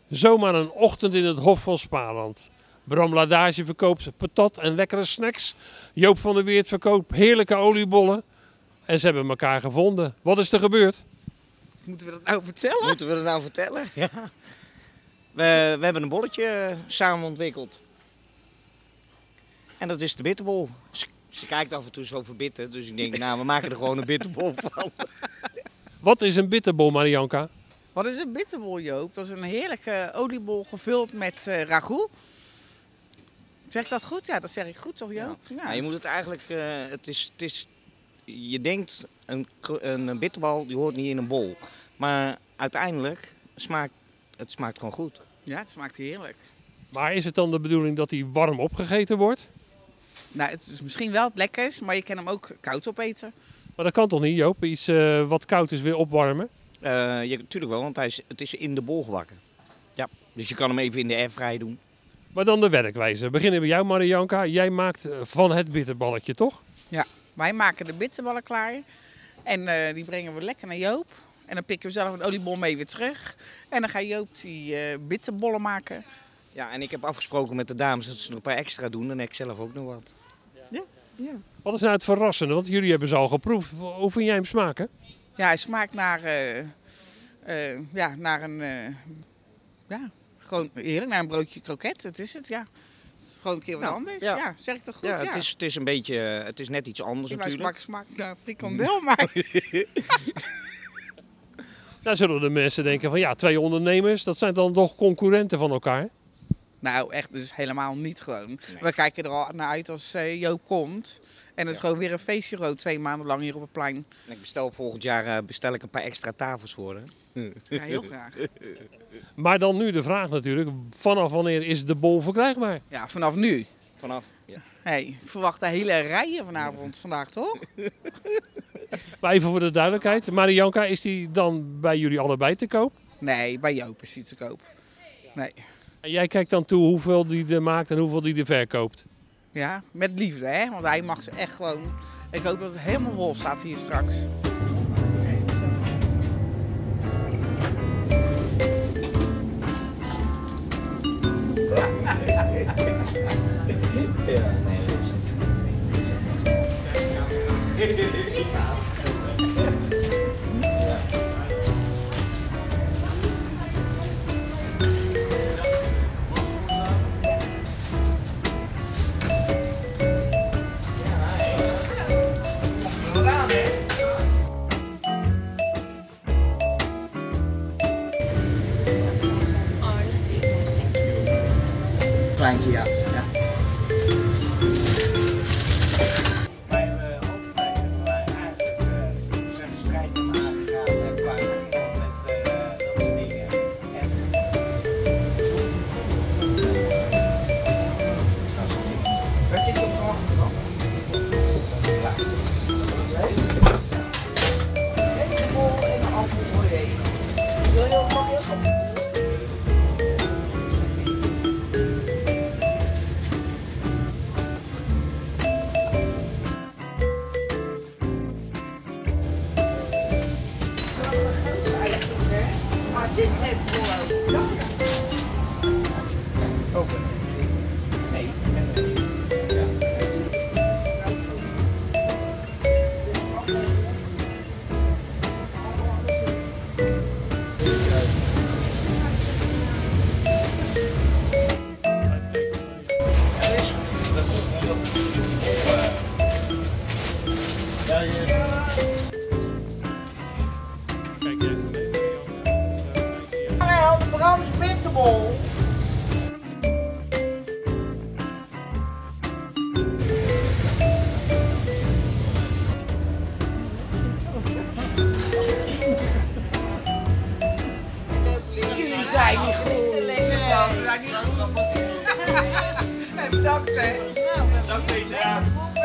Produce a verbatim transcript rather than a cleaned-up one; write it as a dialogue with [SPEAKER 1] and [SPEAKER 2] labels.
[SPEAKER 1] Zomaar een ochtend in het Hof van Spaarland. Bram Ladage verkoopt patat en lekkere snacks. Joop van der Weert verkoopt heerlijke oliebollen. En ze hebben elkaar gevonden. Wat is er gebeurd?
[SPEAKER 2] Moeten we dat nou vertellen?
[SPEAKER 3] Moeten we dat nou vertellen? Ja. We, we hebben een bolletje samen ontwikkeld. En dat is de bitterbol. Ze, ze kijkt af en toe zo verbitterd, dus ik denk, nou, we maken er gewoon een bitterbol van.
[SPEAKER 1] Wat is een bitterbol, Marianka?
[SPEAKER 2] Wat is een bitterbol, Joop? Dat is een heerlijke oliebol gevuld met uh, ragout. Zeg ik dat goed? Ja, dat zeg ik goed toch, Joop?
[SPEAKER 3] Ja.
[SPEAKER 2] Ja.
[SPEAKER 3] Nou, je moet het eigenlijk, uh, het is, het is, je denkt, een, een bitterbal die hoort niet in een bol. Maar uiteindelijk smaakt het smaakt gewoon goed.
[SPEAKER 2] Ja, het smaakt heerlijk.
[SPEAKER 1] Maar is het dan de bedoeling dat hij warm opgegeten wordt?
[SPEAKER 2] Nou, het is misschien wel het lekkers, maar je kan hem ook koud opeten.
[SPEAKER 1] Maar dat kan toch niet, Joop? Iets uh, wat koud is weer opwarmen?
[SPEAKER 3] Uh, ja, natuurlijk wel, want hij is, het is in de bol gebakken. Ja, dus je kan hem even in de airfryer doen.
[SPEAKER 1] Maar dan de werkwijze. We beginnen bij jou, Marianka. Jij maakt van het bitterballetje, toch?
[SPEAKER 2] Ja, wij maken de bitterballen klaar. En uh, die brengen we lekker naar Joop. En dan pikken we zelf een oliebol mee weer terug. En dan gaat Joop die uh, bitterbollen maken.
[SPEAKER 3] Ja, en ik heb afgesproken met de dames dat ze er een paar extra doen. En ik zelf ook nog wat.
[SPEAKER 2] Ja, ja.
[SPEAKER 1] Wat is nou het verrassende? Want jullie hebben ze al geproefd. Hoe vind jij hem smaken?
[SPEAKER 2] Ja, hij smaakt naar, uh, uh, ja, naar een, uh, ja, gewoon heerlijk, naar een broodje kroket. Dat is het, ja. Het is gewoon een keer wat
[SPEAKER 3] nou,
[SPEAKER 2] anders.
[SPEAKER 3] Ja.
[SPEAKER 2] Ja, zeg ik toch goed?
[SPEAKER 3] Ja,
[SPEAKER 2] Ja,
[SPEAKER 3] het is, het is een beetje, het is net iets anders
[SPEAKER 2] ik
[SPEAKER 3] natuurlijk.
[SPEAKER 2] smaak smaak naar frikandel, maar...
[SPEAKER 1] Daar zullen de mensen denken van ja, twee ondernemers, dat zijn dan toch concurrenten van elkaar?
[SPEAKER 2] Nou, echt dus helemaal niet gewoon. Nee. We kijken er al naar uit als uh, Joop komt. En het is ja. gewoon weer een feestje rood, twee maanden lang hier op het plein.
[SPEAKER 3] En ik bestel volgend jaar uh, bestel ik een paar extra tafels voor hè?
[SPEAKER 2] Ja, heel graag.
[SPEAKER 1] Maar dan nu de vraag natuurlijk, vanaf wanneer is de bol verkrijgbaar?
[SPEAKER 2] Ja, vanaf nu.
[SPEAKER 3] Vanaf, ja.
[SPEAKER 2] Hey, ik verwacht een hele rijen vanavond, vandaag toch?
[SPEAKER 1] Maar even voor de duidelijkheid, Marianka, is die dan bij jullie allebei te koop?
[SPEAKER 2] Nee, bij Joop is die te koop. Nee.
[SPEAKER 1] En jij kijkt dan toe hoeveel die er maakt en hoeveel die er verkoopt?
[SPEAKER 2] Ja, met liefde hè, want hij mag ze echt gewoon... Ik hoop dat het helemaal vol staat hier straks.
[SPEAKER 3] Ja, nee, kleintje, ja. ja. Wij hebben altijd eigenlijk uh, zijn strijd aangegaan met qua met uh, dat soort dingen. En wat zit er op de achterkant? Ja. De bol en de appel voor je eten. Wil je ook nog heel goed? Open. Nee, nee. Ja.
[SPEAKER 2] Brams bitterbol. Jullie zijn niet goed. Nee, we zijn niet goed. Bedankt hè.
[SPEAKER 3] Dank Peter.